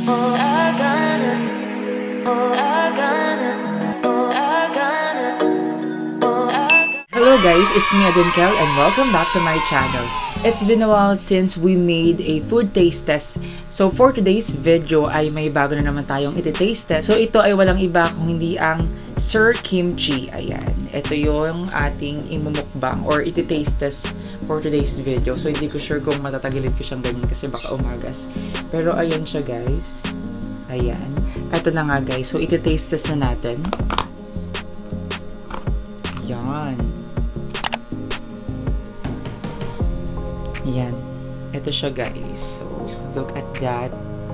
Hello guys, it's me Adinkel and welcome back to my channel. It's been a while since we made a food taste test. So for today's video ay may bago na naman tayong iti-taste test. So ito ay walang iba kung hindi ang Sir Kimchi. Ayan, ito yung ating imumukbang or iti-taste test for today's video. So hindi ko sure kung matatagilid ko siyang ganyan kasi baka umagas. Pero ayan siya guys. Ayan, ito na nga guys. So iti-taste test na natin. Ayan. Yan. Ito siya guys. So, look at that.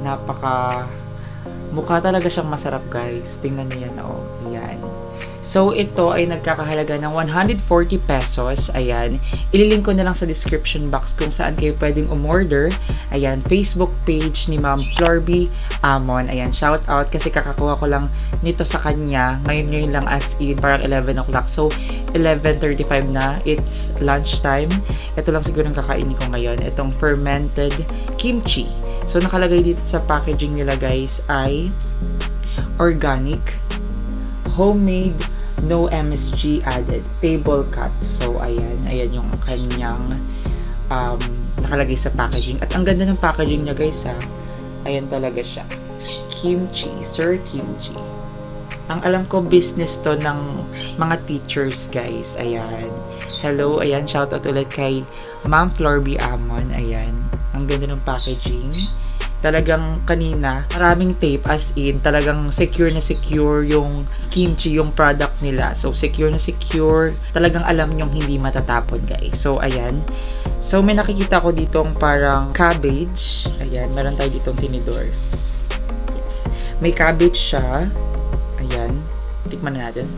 Mukha talaga siyang masarap guys. Tingnan niyo yan. Oh, yan. So, ito ay nagkakahalaga ng 140 pesos. Ayan. Ililink ko na lang sa description box kung saan kayo pwedeng umorder. Ayan. Facebook page ni Ma'am Florby Amon. Ayan. Shout out kasi kakakuha ko lang nito sa kanya. Ngayon lang as in. Parang 11 o'clock. So, 11:35 na. It's lunchtime. Ito lang siguro yung kakainin ko ngayon. Itong fermented kimchi. So, nakalagay dito sa packaging nila guys ay organic, homemade, no MSG added, table cut. So, ayan yung kanyang nakalagay sa packaging. At ang ganda ng packaging niya guys ha. Ayan talaga siya. Kimchi, Sir Kimchi. Ang alam ko business to ng mga teachers guys. Ayan. Hello, ayan. Shoutout ulit kay Ma'am Florby Amon. Ayan. Ang ganda ng packaging. Talagang kanina, maraming tape as in, talagang secure na secure yung kimchi, yung product nila. So, secure na secure. Talagang alam nyong hindi matatapon, guys. So, ayan. So, may nakikita ko ditong parang cabbage. Ayan, meron tayo ditong tinidor. Yes. May cabbage siya. Ayan. Tikman na natin.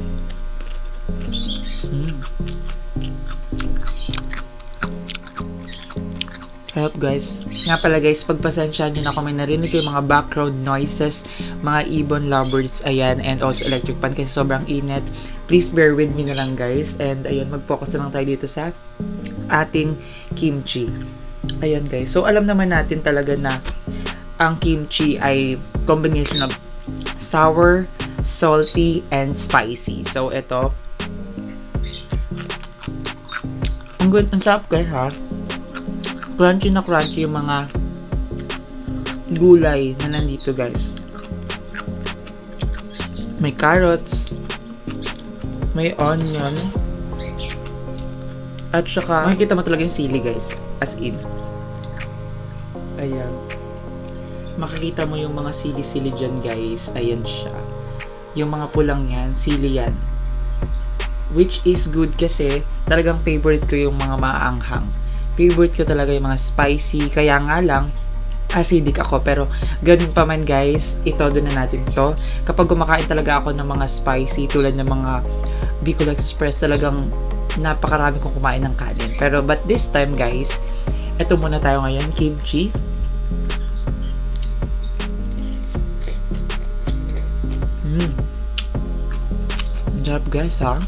Sarap guys. Nga pala guys, pagpasensyahan nyo na kung may narinig yung mga background noises, mga ibon lovers, ayan, and also electric fan kasi sobrang init. Please bear with me na lang guys. And ayun, mag-focus na lang tayo dito sa ating kimchi. Ayun guys. So alam naman natin talaga na ang kimchi ay combination of sour, salty, and spicy. So ito, ang sarap guys ha. Crunchy na crunchy yung mga gulay na nandito guys. May carrots, may onion, at saka makikita mo talaga yung sili guys, as in. Ayan. Makikita mo yung mga sili-sili dyan guys. Ayan siya. Yung mga pulang yan, sili yan. Which is good kasi talagang favorite ko yung mga maanghang. Favorite ko talaga yung mga spicy. Kaya nga lang, acidic ako. Pero, ganun pa man guys, ito doon na natin to. Kapag kumakain talaga ako ng mga spicy, tulad ng mga Bicol Express, talagang napakarami kong kumain ng kanin. Pero, but this time guys, ito muna tayo ngayon, kimchi. Sarap guys ha.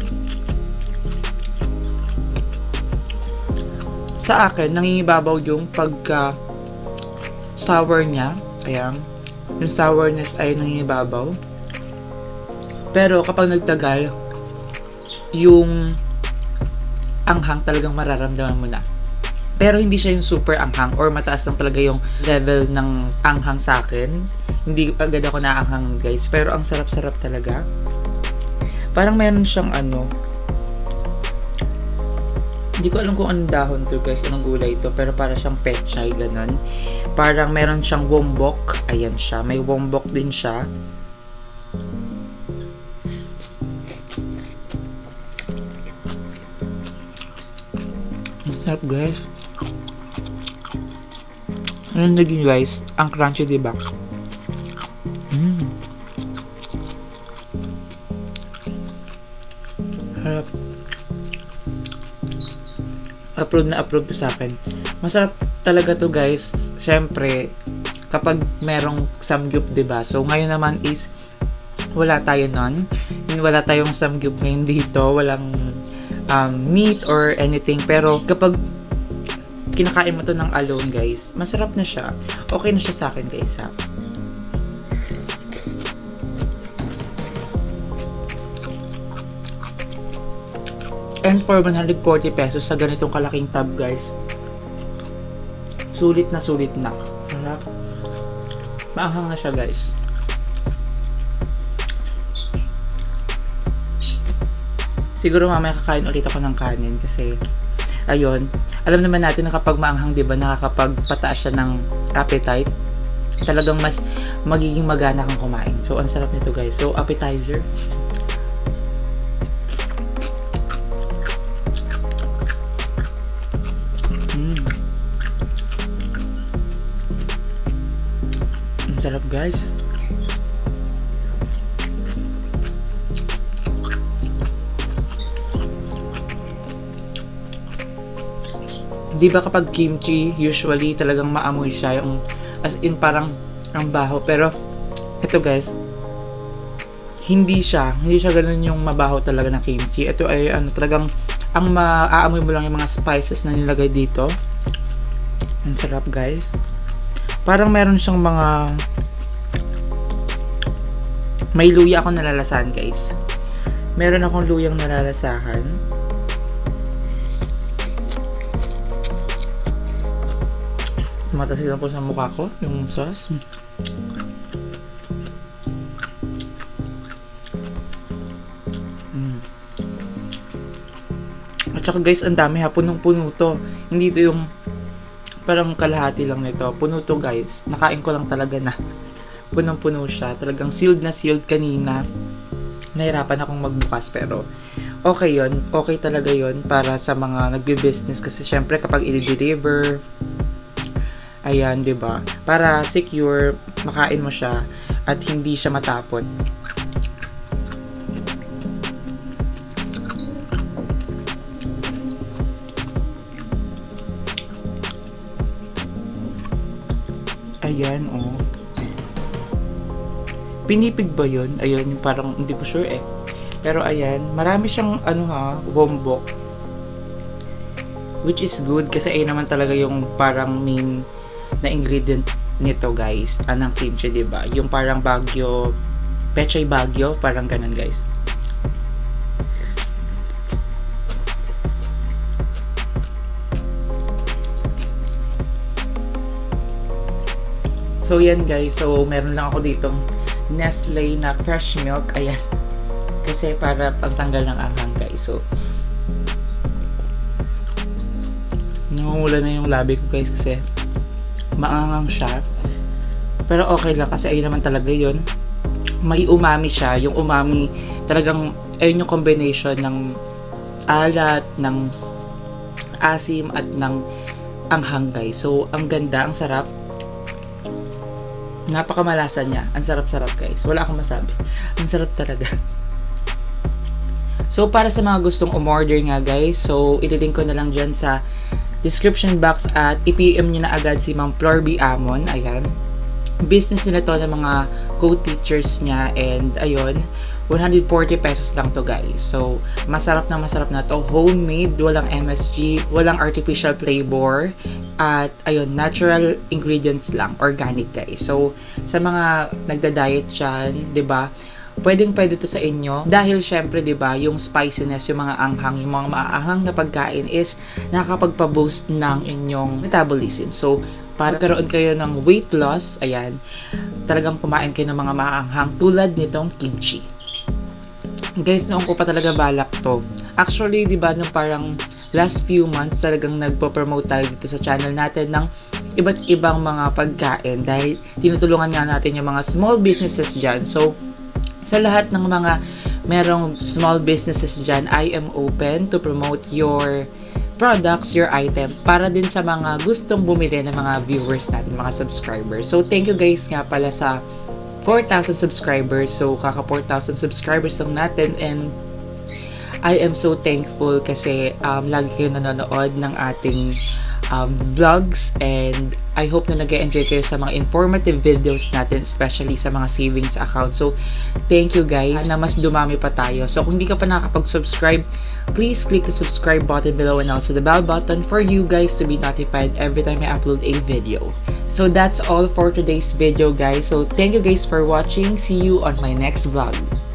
Sa akin, nangingibabaw yung pagka sour niya. Ayan. Yung sourness ay nangingibabaw. Pero kapag nagtagal, yung anghang talagang mararamdaman mo na. Pero hindi siya yung super anghang or mataas lang talaga yung level ng anghang sa akin. Hindi agad ako naanghang guys. Pero ang sarap-sarap talaga. Parang meron siyang hindi ko alam kung anong dahon to guys, anong gulay ito, pero para siyang pechay, ganun. Parang meron siyang wombok. Ayan siya, may wombok din siya. Sarap guys. Ano naging guys? Ang crunchy diba? Harap. Approve na approve to sa akin. Masarap talaga to guys. Syempre, kapag merong samgyup, diba? So, ngayon naman is wala tayo nun. Wala tayong samgyup ngayon dito. Walang meat or anything. Pero kapag kinakain mo to ng alone, guys, masarap na siya. Okay na siya sa akin, guys, ha. And for 140 pesos sa ganitong kalaking tab, guys, sulit na sulit na. Sarap. Maanghang na siya, guys. Siguro mamaya kakain ulit ako ng kanin kasi ayun, alam naman natin na kapag maanghang, 'di ba, nakakapagpataas siya ng appetite. Talagang mas magiging magana kang kumain. So ang sarap nito, guys. So appetizer. Ang sarap, guys. Di ba kapag kimchi, usually talagang maamoy siya, yung as in parang ang baho, pero ito, guys, hindi siya ganun yung mabaho talaga na kimchi. Ito ay talagang ang maaamoy mo lang yung mga spices na nilagay dito. Ang sarap, guys. Parang meron siyang mga may luya akong nalalasahan, guys. Meron akong luyang nalalasahan. Tumatasig lang po sa mukha ko yung sauce. At saka, guys, ang dami ha. Punong-puno to. Hindi to yung parang kalahati lang nito. Puno to, guys. Nakain ko lang talaga na. Punong-puno siya. Talagang sealed na sealed kanina. Nahirapan akong magbukas, pero okay yun. Okay talaga yun para sa mga nagbe-business. Kasi syempre kapag i-deliver, ayan, 'di ba? Para secure, makain mo siya at hindi siya matapon. Ayan, oh. Pinipig ba 'yun? Ayun, parang hindi ko sure eh. Pero ayan, marami siyang bombok. Which is good kasi ayun naman talaga yung parang main na ingredient nito, guys, anang kimchi, diba? Yung parang bagyo, pechay bagyo, parang ganun, guys. So yan, guys, so meron lang ako ditong Nestle na fresh milk, ayan, kasi para pangtanggal ng anghang, guys. So namumula na yung labi ko, guys, kasi maanghang siya. Pero okay lang kasi ayun naman talaga yun. May umami siya. Yung umami, talagang ayun yung combination ng alat, ng asim, at ng anghang, guys. So, ang ganda, ang sarap. Napakamalasa niya. Ang sarap-sarap, guys. Wala akong masabi. Ang sarap talaga. So, para sa mga gustong umorder nga, guys, so, ililink ko na lang dyan sa description box at i-PM nyo na agad si Ma'am Flor B. Amon. Ayan. Business nila to ng mga co-teachers niya, and ayun, 140 pesos lang to, guys. So, masarap na to. Homemade, walang MSG, walang artificial flavor, at ayun, natural ingredients lang, organic, guys. So, sa mga nagda-diet dyan, 'di ba? Pwedeng-pwede to sa inyo dahil syempre, 'di ba, yung spiciness, yung mga anghang, yung mga maaanghang na pagkain is nakakapagpa-boost ng inyong metabolism. So, para karoon kayo ng weight loss, ayan, talagang kumain kayo ng mga maaanghang tulad nitong kimchi. Guys, noong ko pa talaga balak to. Actually, 'di ba, nung parang last few months talagang nagpo-promote tayo dito sa channel natin ng iba't ibang mga pagkain dahil tinutulungan nga natin yung mga small businesses dyan. So, sa lahat ng mga merong small businesses dyan, I am open to promote your products, your item, para din sa mga gustong bumili ng mga viewers natin, mga subscribers. So, thank you, guys, nga pala sa 4,000 subscribers. So, kaka 4,000 subscribers lang natin, and I am so thankful kasi lagi kayo nanonood ng ating vlogs, and I hope na nag-enjoy kayo sa mga informative videos natin, especially sa mga savings account. So, thank you guys na mas dumami pa tayo. So, kung hindi ka pa nakakapag-subscribe, please click the subscribe button below and also the bell button for you guys to be notified every time I upload a video. So, that's all for today's video guys. So, thank you guys for watching. See you on my next vlog.